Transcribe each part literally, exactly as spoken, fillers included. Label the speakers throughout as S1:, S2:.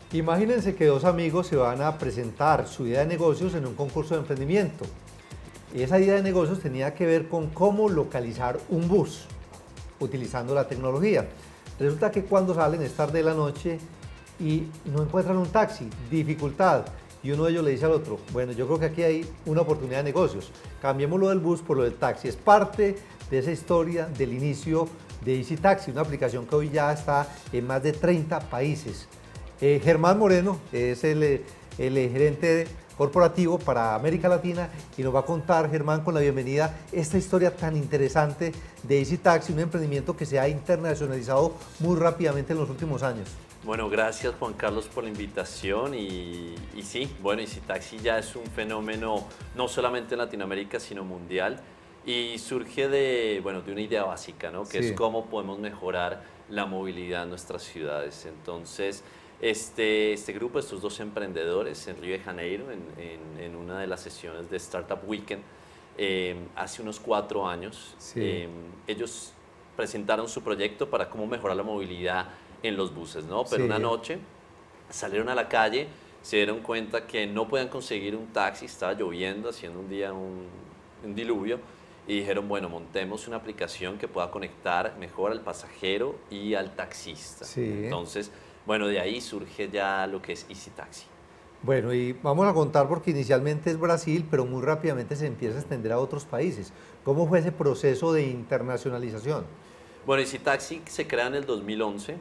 S1: Imagínense que dos amigos se van a presentar su idea de negocios en un concurso de emprendimiento. Esa idea de negocios tenía que ver con cómo localizar un bus utilizando la tecnología. Resulta que cuando salen es tarde de la noche y no encuentran un taxi, dificultad. Y uno de ellos le dice al otro, bueno, yo creo que aquí hay una oportunidad de negocios, cambiemos lo del bus por lo del taxi. Es parte de esa historia del inicio de Easy Taxi, una aplicación que hoy ya está en más de treinta países. Eh, Germán Moreno es el, el gerente corporativo para América Latina y nos va a contar, Germán, con la bienvenida, esta historia tan interesante de Easy Taxi, un emprendimiento que se ha internacionalizado muy rápidamente en los últimos años.
S2: Bueno, gracias Juan Carlos por la invitación y, y sí, bueno, Easy Taxi ya es un fenómeno no solamente en Latinoamérica sino mundial y surge de, bueno, de una idea básica, ¿no? Que sí. Es cómo podemos mejorar la movilidad en nuestras ciudades. Entonces, este, este grupo, estos dos emprendedores en Río de Janeiro, en, en, en una de las sesiones de Startup Weekend, eh, hace unos cuatro años, sí. eh, ellos presentaron su proyecto para cómo mejorar la movilidad en los buses, ¿no? Pero sí. Una noche salieron a la calle, se dieron cuenta que no podían conseguir un taxi, estaba lloviendo, haciendo un día un, un diluvio, y dijeron, bueno, montemos una aplicación que pueda conectar mejor al pasajero y al taxista. Sí. Entonces, bueno, de ahí surge ya lo que es Easy Taxi.
S1: Bueno, y vamos a contar porque inicialmente es Brasil, pero muy rápidamente se empieza a extender a otros países. ¿Cómo fue ese proceso de internacionalización?
S2: Bueno, Easy Taxi se crea en el dos mil once.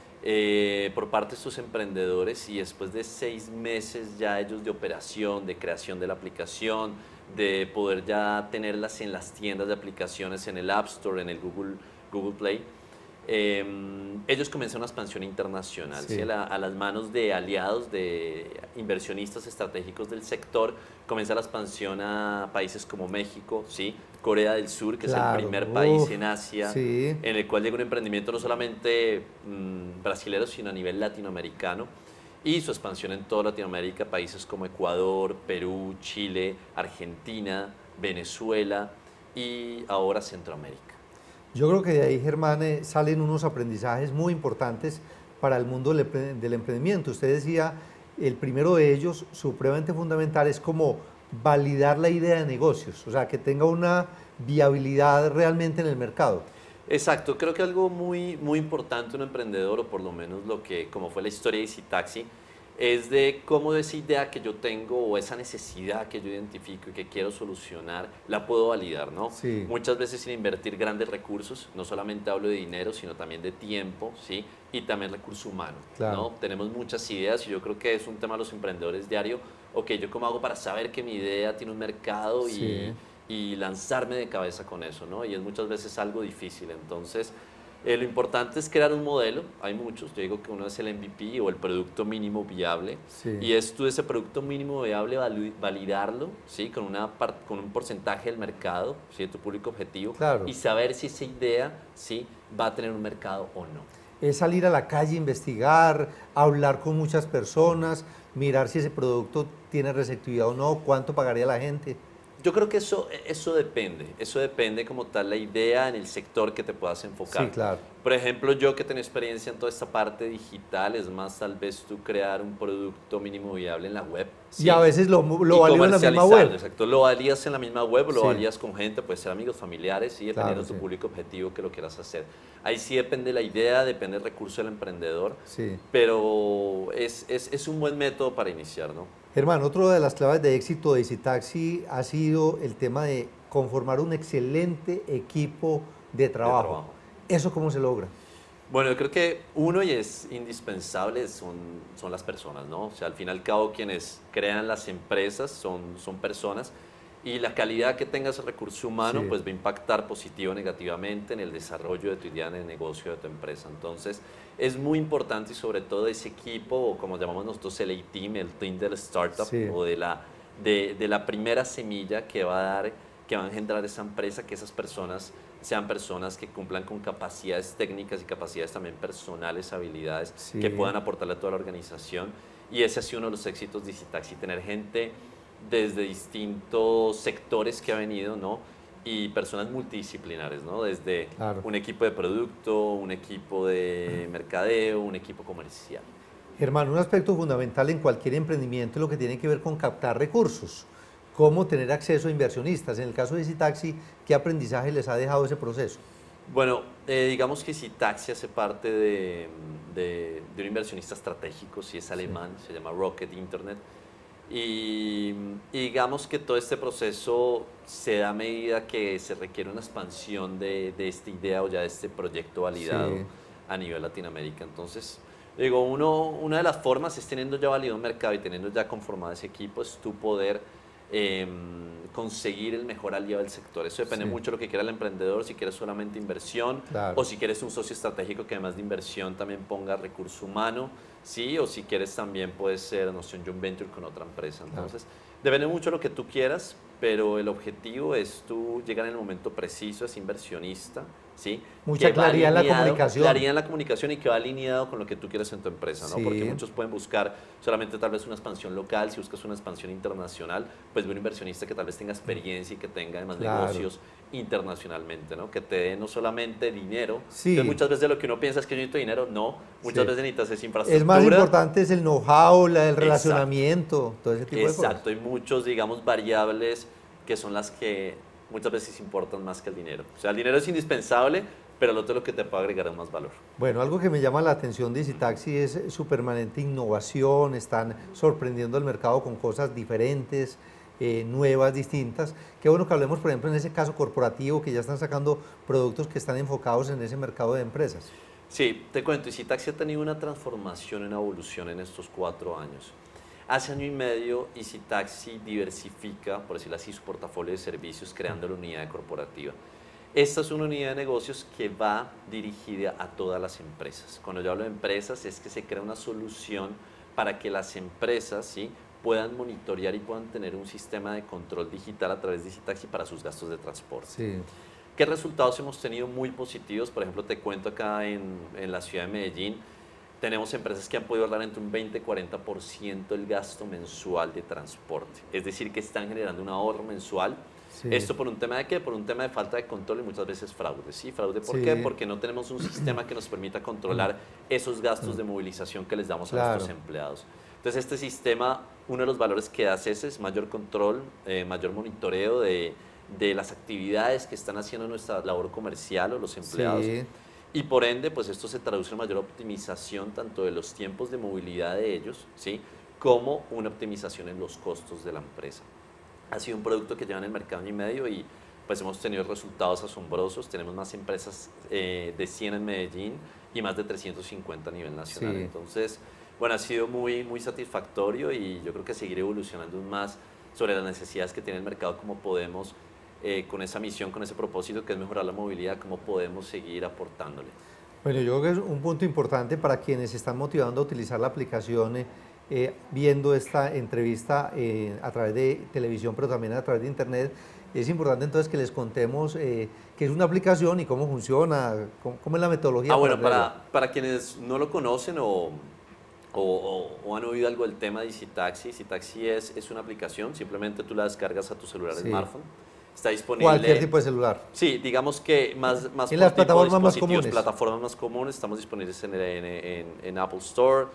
S2: Eh, por parte de sus emprendedores y después de seis meses ya ellos de operación, de creación de la aplicación, de poder ya tenerlas en las tiendas de aplicaciones, en el App Store, en el Google, Google Play, eh, ellos comenzaron una expansión internacional, sí. ¿sí? A, la, a las manos de aliados, de inversionistas estratégicos del sector, comienza la expansión a países como México, ¿sí? Corea del Sur, que claro. es el primer país Uf, en Asia, sí. en el cual llega un emprendimiento no solamente mmm, brasilero, sino a nivel latinoamericano, y su expansión en toda Latinoamérica, países como Ecuador, Perú, Chile, Argentina, Venezuela y ahora Centroamérica.
S1: Yo creo que de ahí, Germán, eh, salen unos aprendizajes muy importantes para el mundo del, del emprendimiento. Usted decía, el primero de ellos, supremamente fundamental, es como validar la idea de negocios, o sea, que tenga una viabilidad realmente en el mercado.
S2: Exacto, creo que algo muy, muy importante un emprendedor, o por lo menos lo que, como fue la historia de Easy Taxi, es de cómo esa idea que yo tengo o esa necesidad que yo identifico y que quiero solucionar, la puedo validar, ¿no? Sí. Muchas veces sin invertir grandes recursos, no solamente hablo de dinero, sino también de tiempo, ¿sí? Y también recurso humano, claro. ¿no? Tenemos muchas ideas y yo creo que es un tema de los emprendedores diario, ok, ¿yo cómo hago para saber que mi idea tiene un mercado y, sí. y lanzarme de cabeza con eso, ¿no? Y es muchas veces algo difícil, entonces... Eh, lo importante es crear un modelo, hay muchos, yo digo que uno es el M V P o el producto mínimo viable, sí. y es tú ese producto mínimo viable validarlo, ¿sí? con, una part, con un porcentaje del mercado, ¿sí? de tu público objetivo, claro. y saber si esa idea, ¿sí? va a tener un mercado o no.
S1: Es salir a la calle, investigar, hablar con muchas personas, mirar si ese producto tiene receptividad o no, cuánto pagaría la gente.
S2: Yo creo que eso, eso depende, eso depende como tal la idea en el sector que te puedas enfocar.
S1: Sí, claro.
S2: Por ejemplo, yo que tengo experiencia en toda esta parte digital, es más tal vez tú crear un producto mínimo viable en la web.
S1: ¿sí? Y a veces lo, lo validas en la misma web.
S2: Exacto, lo valías en la misma web, lo sí. valías con gente, puede ser amigos, familiares, ¿sí? dependiendo de claro, tu sí. público objetivo que lo quieras hacer. Ahí sí depende la idea, depende el recurso del emprendedor, sí. pero es, es, es un buen método para iniciar, ¿no?
S1: Germán, otra de las claves de éxito de Easy Taxi ha sido el tema de conformar un excelente equipo de trabajo. de trabajo. ¿Eso cómo se logra?
S2: Bueno, yo creo que uno, y es indispensable, son, son las personas, ¿no? O sea, al fin y al cabo, quienes crean las empresas son, son personas, y la calidad que tengas el recurso humano, sí. pues va a impactar positivo o negativamente en el desarrollo de tu idea de negocio de tu empresa. Entonces, es muy importante y sobre todo ese equipo, o como llamamos nosotros el A-Team, el team del startup, sí. o de la, de, de la primera semilla que va a dar, que va a engendrar esa empresa, que esas personas sean personas que cumplan con capacidades técnicas y capacidades también personales, habilidades, sí. que puedan aportarle a toda la organización. Y ese ha sido uno de los éxitos de Easy Taxi, tener gente desde distintos sectores que ha venido, ¿no? Y personas multidisciplinares, ¿no? Desde claro. un equipo de producto, un equipo de mercadeo, un equipo comercial.
S1: Germán, un aspecto fundamental en cualquier emprendimiento es lo que tiene que ver con captar recursos, cómo tener acceso a inversionistas. En el caso de EasyTaxi, ¿qué aprendizaje les ha dejado ese proceso?
S2: Bueno, eh, digamos que EasyTaxi hace parte de, de, de un inversionista estratégico, si es alemán, sí. Se llama Rocket Internet. Y, y digamos que todo este proceso se da a medida que se requiere una expansión de, de esta idea o ya de este proyecto validado sí. a nivel Latinoamérica. Entonces, digo, uno, una de las formas es teniendo ya validado un mercado y teniendo ya conformado ese equipo, es tu poder eh, conseguir el mejor aliado del sector. Eso depende sí. mucho de lo que quiera el emprendedor, si quieres solamente inversión claro. o si quieres un socio estratégico que además de inversión también ponga recurso humano. Sí, o si quieres también puede ser, no sé, un joint venture con otra empresa. Entonces, claro. depende mucho de lo que tú quieras, pero el objetivo es tú llegar en el momento preciso, es inversionista, ¿sí?
S1: Mucha claridad en la comunicación.
S2: Claridad en la comunicación y que va alineado con lo que tú quieres en tu empresa, ¿no? Sí. Porque muchos pueden buscar solamente tal vez una expansión local, si buscas una expansión internacional, pues ve un inversionista que tal vez tenga experiencia y que tenga además claro. negocios internacionalmente, ¿no? Que te dé no solamente dinero, sí. Entonces, muchas veces lo que uno piensa es que yo necesito dinero, no, muchas sí. veces necesitas es infraestructura.
S1: Es más importante es el know-how, el relacionamiento, exacto. todo ese tipo
S2: exacto.
S1: de cosas.
S2: Exacto, hay muchos, digamos, variables que son las que muchas veces importan más que el dinero. O sea, el dinero es indispensable, pero el otro es lo que te puede agregar más valor.
S1: Bueno, algo que me llama la atención de EasyTaxi es su permanente innovación, están sorprendiendo al mercado con cosas diferentes, eh, nuevas, distintas. Qué bueno que hablemos, por ejemplo, en ese caso corporativo, que ya están sacando productos que están enfocados en ese mercado de empresas.
S2: Sí, te cuento, EasyTaxi ha tenido una transformación, una evolución en estos cuatro años. Hace año y medio, EasyTaxi diversifica, por decirlo así, su portafolio de servicios creando la unidad corporativa. Esta es una unidad de negocios que va dirigida a todas las empresas. Cuando yo hablo de empresas, es que se crea una solución para que las empresas ¿sí? puedan monitorear y puedan tener un sistema de control digital a través de EasyTaxi para sus gastos de transporte. Sí. ¿Qué resultados hemos tenido muy positivos? Por ejemplo, te cuento acá en, en la ciudad de Medellín, tenemos empresas que han podido ahorrar entre un veinte a cuarenta por ciento el gasto mensual de transporte. Es decir, que están generando un ahorro mensual. Sí. ¿Esto por un tema de qué? Por un tema de falta de control y muchas veces fraude. ¿Sí? ¿Fraude por sí. qué? Porque no tenemos un sistema que nos permita controlar esos gastos de movilización que les damos claro. a nuestros empleados. Entonces, este sistema, uno de los valores que hace es mayor control, eh, mayor monitoreo de, de las actividades que están haciendo nuestra labor comercial o los empleados. Sí. Y por ende, pues esto se traduce en mayor optimización tanto de los tiempos de movilidad de ellos, ¿sí? como una optimización en los costos de la empresa. Ha sido un producto que lleva en el mercado año y medio y pues hemos tenido resultados asombrosos. Tenemos más empresas eh, de cien en Medellín y más de trescientos cincuenta a nivel nacional. Sí. Entonces, bueno, ha sido muy, muy satisfactorio y yo creo que seguir evolucionando más sobre las necesidades que tiene el mercado, cómo podemos Eh, con esa misión, con ese propósito que es mejorar la movilidad, cómo podemos seguir aportándole.
S1: Bueno, yo creo que es un punto importante para quienes están motivando a utilizar la aplicación, eh, eh, viendo esta entrevista eh, a través de televisión, pero también a través de internet. Es importante entonces que les contemos eh, qué es una aplicación y cómo funciona, cómo, cómo es la metodología.
S2: Ah, bueno, para, para quienes no lo conocen o, o, o, o han oído algo del tema de EasyTaxi, EasyTaxi es, es una aplicación, simplemente tú la descargas a tu celular sí. smartphone. Está disponible.
S1: Cualquier tipo de celular.
S2: Sí, digamos que más, más
S1: en las plataformas más comunes.
S2: plataformas más comunes. Estamos disponibles en, en, en, en Apple Store,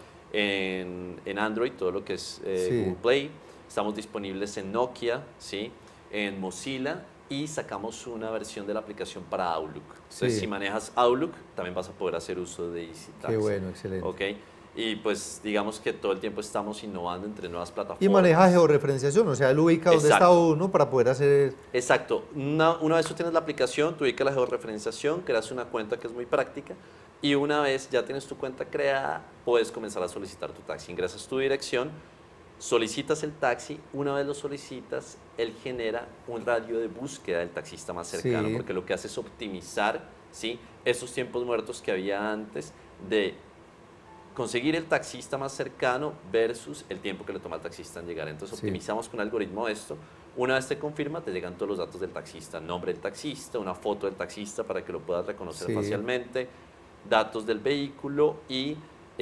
S2: en, en Android, todo lo que es eh, sí. Google Play. Estamos disponibles en Nokia, ¿sí? en Mozilla y sacamos una versión de la aplicación para Outlook. Entonces, sí. si manejas Outlook, también vas a poder hacer uso de EasyTaxi.
S1: Qué bueno, excelente.
S2: ¿Okay? Y pues digamos que todo el tiempo estamos innovando entre nuevas plataformas.
S1: Y maneja georreferenciación, o sea, él ubica dónde está uno para poder hacer...
S2: Exacto. Una, una vez tú tienes la aplicación, tú ubicas la georreferenciación, creas una cuenta que es muy práctica y una vez ya tienes tu cuenta creada, puedes comenzar a solicitar tu taxi. Ingresas tu dirección, solicitas el taxi, una vez lo solicitas, él genera un radio de búsqueda del taxista más cercano, sí. porque lo que hace es optimizar ¿sí? esos tiempos muertos que había antes de conseguir el taxista más cercano versus el tiempo que le toma al taxista en llegar. Entonces sí. optimizamos con un algoritmo esto. Una vez te confirma, te llegan todos los datos del taxista, nombre del taxista, una foto del taxista para que lo puedas reconocer sí. facialmente, datos del vehículo y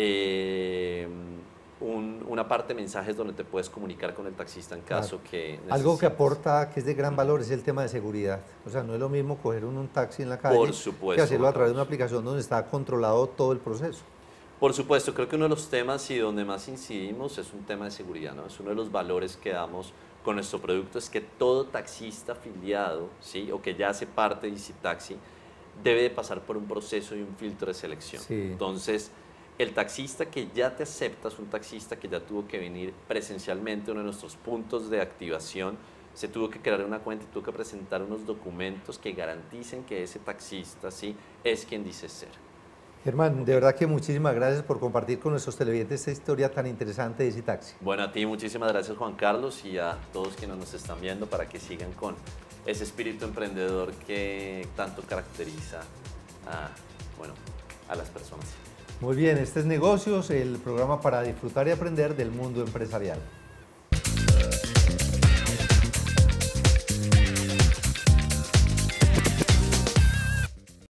S2: eh, un, una parte de mensajes donde te puedes comunicar con el taxista en caso claro. que necesites.
S1: Algo que aporta, que es de gran valor, es el tema de seguridad. O sea, no es lo mismo coger un, un taxi en la calle
S2: Por supuesto,
S1: que hacerlo a través de una aplicación donde está controlado todo el proceso.
S2: Por supuesto, creo que uno de los temas y donde más incidimos es un tema de seguridad, ¿no? Es uno de los valores que damos con nuestro producto, es que todo taxista afiliado, ¿sí? O que ya hace parte de EasyTaxi, debe de pasar por un proceso y un filtro de selección.
S1: Sí.
S2: Entonces, el taxista que ya te acepta es un taxista que ya tuvo que venir presencialmente a uno de nuestros puntos de activación, se tuvo que crear una cuenta y tuvo que presentar unos documentos que garanticen que ese taxista, ¿sí? Es quien dice ser.
S1: Germán, de verdad que muchísimas gracias por compartir con nuestros televidentes esta historia tan interesante de EasyTaxi.
S2: Bueno, a ti muchísimas gracias, Juan Carlos, y a todos quienes nos están viendo para que sigan con ese espíritu emprendedor que tanto caracteriza a, bueno, a las personas.
S1: Muy bien, este es Negocios, el programa para disfrutar y aprender del mundo empresarial.